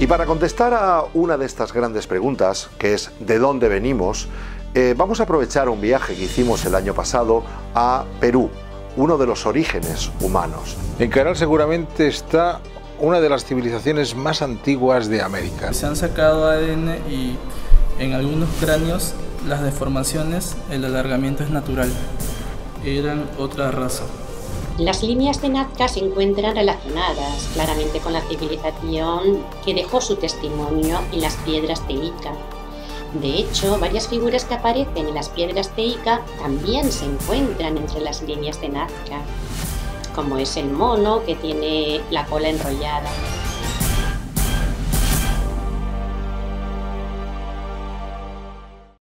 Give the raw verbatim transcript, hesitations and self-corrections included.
Y para contestar a una de estas grandes preguntas, que es ¿de dónde venimos?, eh, vamos a aprovechar un viaje que hicimos el año pasado a Perú, uno de los orígenes humanos. En Caral seguramente está una de las civilizaciones más antiguas de América. Se han sacado A D N y en algunos cráneos las deformaciones, el alargamiento es natural. Eran otra raza. Las líneas de Nazca se encuentran relacionadas claramente con la civilización que dejó su testimonio en las piedras de Ica. De hecho, varias figuras que aparecen en las piedras de Ica también se encuentran entre las líneas de Nazca, como es el mono que tiene la cola enrollada.